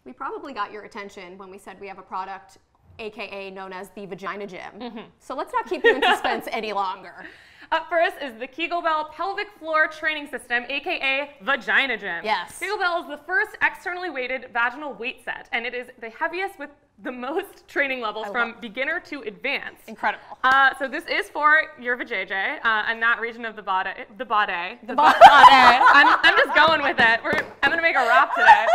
We probably got your attention when we said we have a product, AKA known as the Vagina Gym. So let's not keep you in suspense any longer. Up first is the Kegelbell Pelvic Floor Training System, aka Vagina Gym. Yes. Kegelbell is the first externally weighted vaginal weight set, and it is the heaviest with the most training levels from beginner to advanced. Incredible. So this is for your vajayjay and that region of the body. I'm just going with it. I'm gonna make a rap today.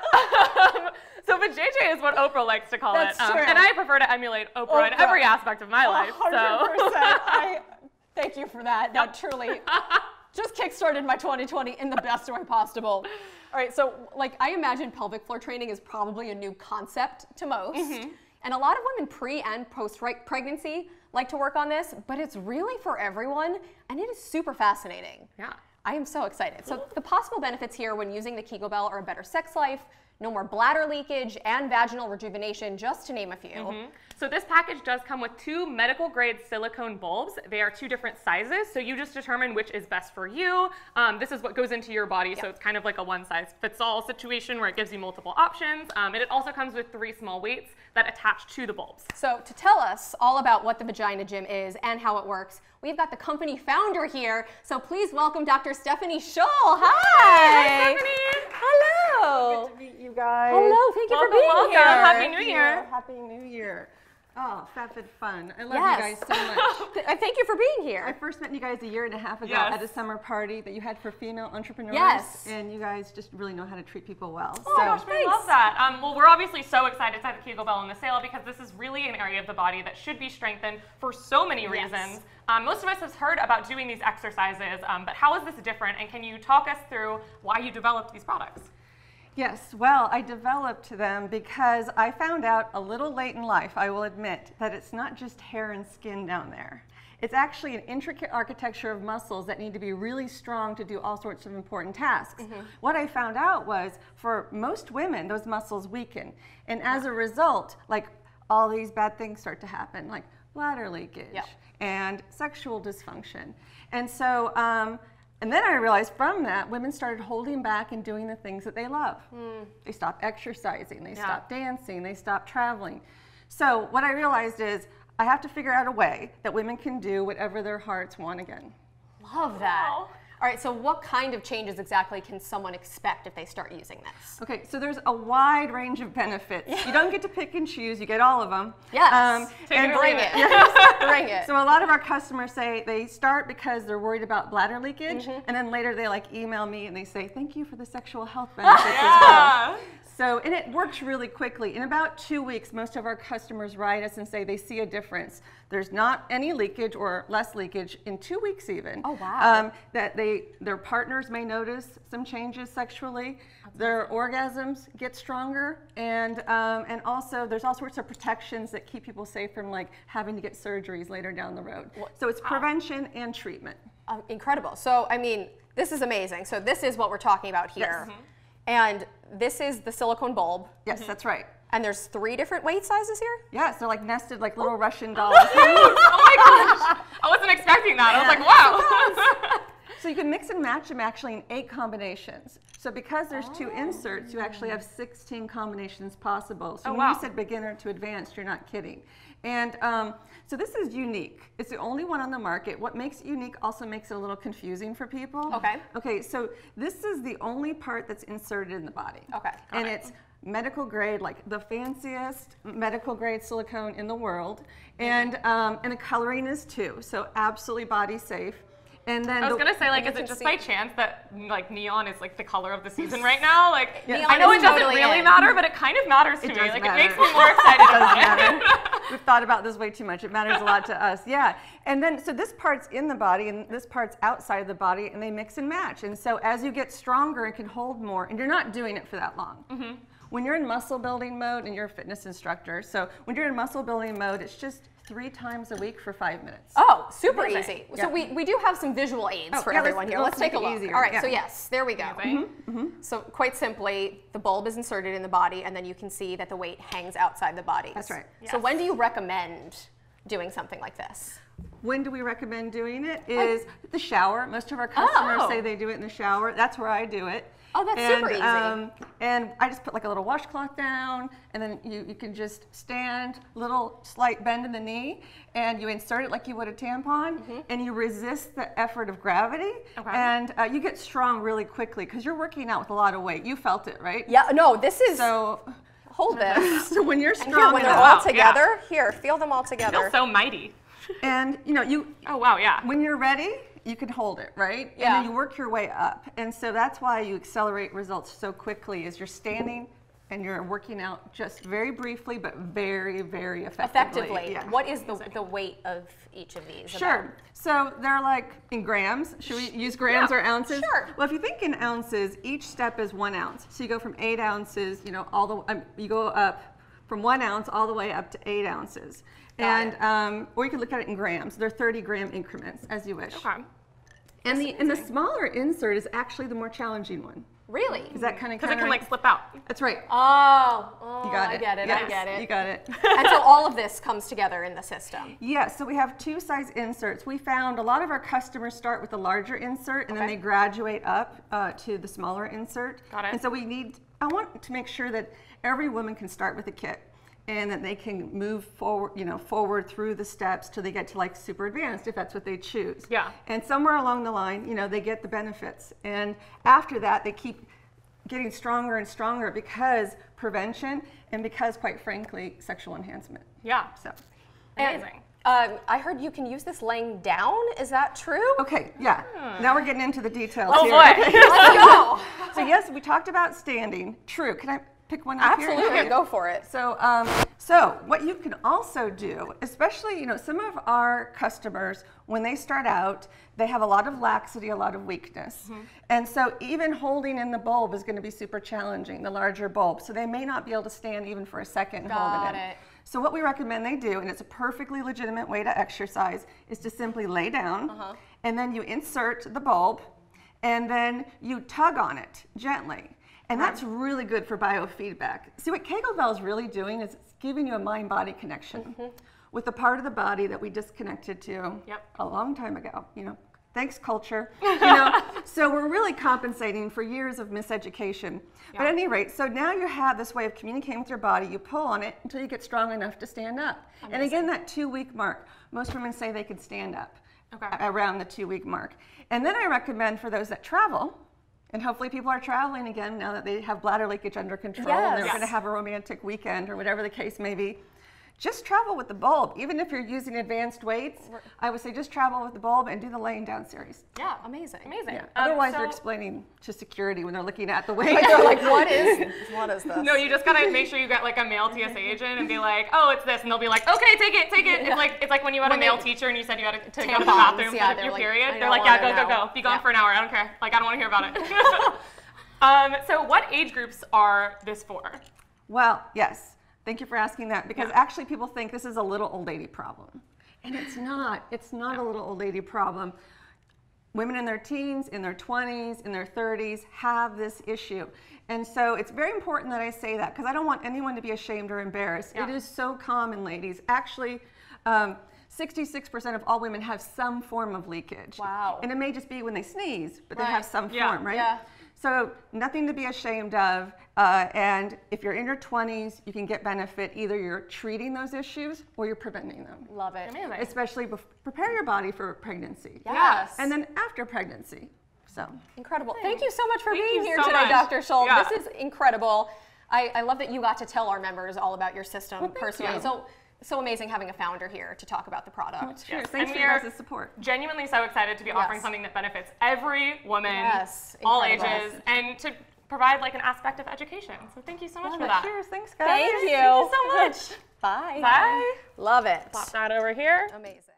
So vajayjay is what Oprah likes to call it, and I prefer to emulate Oprah in every aspect of my life. 100%. Thank you for that. That truly just kickstarted my 2020 in the best way possible. All right, so like I imagine pelvic floor training is probably a new concept to most. And a lot of women pre and post pregnancy like to work on this, but it's really for everyone, and it is super fascinating. Yeah. I am so excited. So the possible benefits here when using the Kegelbell are a better sex life, no more bladder leakage, and vaginal rejuvenation, just to name a few. So this package does come with 2 medical grade silicone bulbs. They are 2 different sizes, so you just determine which is best for you. This is what goes into your body, so it's kind of like a one-size-fits-all situation where it gives you multiple options. And it also comes with 3 small weights that attach to the bulbs. So to tell us all about what the Vagina Gym is and how it works, we've got the company founder here. So please welcome Dr. Stephanie Shull. Hi. Hi, Stephanie. Hello. Good to meet you guys. Hello. Thank you for being here. Happy New Year. Happy New Year. Oh, FabFitFun. I love you guys so much. Thank you for being here. I first met you guys a year and a half ago at a summer party that you had for female entrepreneurs. Yes. And you guys just really know how to treat people well. Oh my gosh, we love that. Well, we're obviously so excited to have the Kegelbell in the sale because this is really an area of the body that should be strengthened for so many reasons. Most of us have heard about doing these exercises, but how is this different? And can you talk us through why you developed these products? Yes, well, I developed them because I found out a little late in life, I will admit, that it's not just hair and skin down there. It's actually an intricate architecture of muscles that need to be really strong to do all sorts of important tasks. What I found out was, for most women, those muscles weaken. And as a result, like, all these bad things start to happen, like bladder leakage and sexual dysfunction. And so, and then I realized from that, women started holding back and doing the things that they love. They stopped exercising, they stopped dancing, they stopped traveling. So what I realized is I have to figure out a way that women can do whatever their hearts want again. Love that. All right, so what kind of changes exactly can someone expect if they start using this? Okay, so there's a wide range of benefits. You don't get to pick and choose, you get all of them. Yes, and bring it. Bring it. So a lot of our customers say they start because they're worried about bladder leakage, and then later they like email me and they say, thank you for the sexual health benefits as well. So, and it works really quickly. In about 2 weeks, most of our customers write us and say they see a difference. There's not any leakage or less leakage in 2 weeks even. Oh, wow. That their partners may notice some changes sexually. Their orgasms get stronger, and also there's all sorts of protections that keep people safe from like having to get surgeries later down the road. So it's prevention and treatment. Incredible. So, I mean, this is amazing. So this is what we're talking about here. And this is the silicone bulb. Yes, that's right. And there's 3 different weight sizes here? Yes, they're like nested like little Russian dolls. Oh my gosh, I wasn't expecting that. I was like, wow. So you can mix and match them actually in 8 combinations. So because there's 2 inserts, you actually have 16 combinations possible. So when you said beginner to advanced, you're not kidding. And so this is unique. It's the only one on the market. What makes it unique also makes it a little confusing for people. Okay, so this is the only part that's inserted in the body. And it's medical grade, like the fanciest medical grade silicone in the world. And the coloring is too, so absolutely body safe. And then I was gonna say, like, is it just by chance that like neon is like the color of the season right now? Like, I know it doesn't really matter, but it kind of matters to me. Like, it makes me more excited about it. We've thought about this way too much. It matters a lot to us. Yeah. And then, so this part's in the body and this part's outside of the body, and they mix and match. And so as you get stronger, it can hold more, and you're not doing it for that long. When you're in muscle building mode, and you're a fitness instructor, so when you're in muscle building mode, it's just 3 times a week for 5 minutes. Oh, super easy. So we do have some visual aids for everyone here. Let's take a look. Easier. All right, so yes, there we go. So quite simply, the bulb is inserted in the body, and then you can see that the weight hangs outside the body. That's right. So when do you recommend doing something like this? When do we recommend doing it? Is the shower. Most of our customers say they do it in the shower. That's where I do it. Oh, that's super easy. And I just put like a little washcloth down, and then you can just stand, little slight bend in the knee, and you insert it like you would a tampon, and you resist the effort of gravity, and you get strong really quickly because you're working out with a lot of weight. You felt it, right? Yeah, no, this is, So hold this. So when you're And strong here, when they're enough, all together, here, feel them all together. Feels so mighty. and Oh wow, yeah. when you're ready, you can hold it, right? Yeah. And then you work your way up. And so that's why you accelerate results so quickly is you're standing and you're working out just very briefly, but very, very effectively. Yeah. What is the weight of each of these? Sure. about? So they're like in grams. Should we use grams or ounces? Sure. Well, if you think in ounces, each step is 1 ounce. So you go from 8 ounces, you go up from 1 ounce all the way up to 8 ounces. Or you can look at it in grams. They're 30-gram increments, as you wish. Okay. And the smaller insert is actually the more challenging one. Really? Is that kind of Because it can like slip out. That's right. Oh, You got it. I get it, Yes, I get it. You got it. And so all of this comes together in the system. Yes, so we have 2 size inserts. We found a lot of our customers start with the larger insert and then they graduate up to the smaller insert. Got it. And so I want to make sure that every woman can start with a kit and that they can move forward through the steps till they get to like super advanced if that's what they choose. Yeah. And somewhere along the line, they get the benefits. And after that, they keep getting stronger and stronger because prevention and because, quite frankly, sexual enhancement. Yeah. So. Amazing. I heard you can use this laying down. Is that true? Okay, yeah. Now we're getting into the details Oh here. boy. Let's go. So yes, we talked about standing. True. Can I pick one up here? Absolutely, go for it. So what you can also do, especially, some of our customers, when they start out, they have a lot of laxity, a lot of weakness. And so even holding in the bulb is going to be super challenging, the larger bulb. So they may not be able to stand even for a second and hold it in. So what we recommend they do, and it's a perfectly legitimate way to exercise, is to simply lay down, and then you insert the bulb, and then you tug on it gently. And that's really good for biofeedback. See, what Kegelbell is really doing is it's giving you a mind-body connection with the part of the body that we disconnected to a long time ago. Thanks, culture. So we're really compensating for years of miseducation. But at any rate, so now you have this way of communicating with your body. You pull on it until you get strong enough to stand up. And again, that 2-week mark. Most women say they can stand up around the 2-week mark. And then I recommend for those that travel, and hopefully people are traveling again now that they have bladder leakage under control and they're going to have a romantic weekend or whatever the case may be. Just travel with the bulb. Even if you're using advanced weights, I would say just travel with the bulb and do the laying down series. Yeah, amazing. Amazing. Yeah. Otherwise, they're explaining to security when they're looking at the weight. They're like, what is this? No, you just gotta make sure you get like a male TSA agent and be like, oh, it's this, and they'll be like, okay, take it. It's like when you had a male teacher and you said you had to go to the bathroom for your period. They're like, yeah, go. Be gone for an hour. I don't care. Like, I don't want to hear about it. So what age groups are this for? Well, yes. Thank you for asking that, because actually people think this is a little old lady problem. And it's not. It's not a little old lady problem. Women in their teens, in their 20s, in their 30s have this issue. And so it's very important that I say that, because I don't want anyone to be ashamed or embarrassed. It is so common, ladies. Actually, 66% of all women have some form of leakage. Wow. And it may just be when they sneeze, but they have some form, right? Yeah. So nothing to be ashamed of, and if you're in your 20s, you can get benefit. Either you're treating those issues or you're preventing them. Love it. Amazing. Especially prepare your body for pregnancy. Yes. And then after pregnancy. So incredible. Thank you so much for being here so today, much. Dr. Schultz. Yeah. This is incredible. I love that you got to tell our members all about your system personally. So amazing having a founder here to talk about the product. Cheers. Thanks for your guys' support. Genuinely so excited to be offering something that benefits every woman, all incredible. ages, and to provide like an aspect of education. So thank you so much for that. Cheers. Thanks, guys. Thank you. Thank you so much. Bye. Bye. Love it. Pop that over here. Amazing.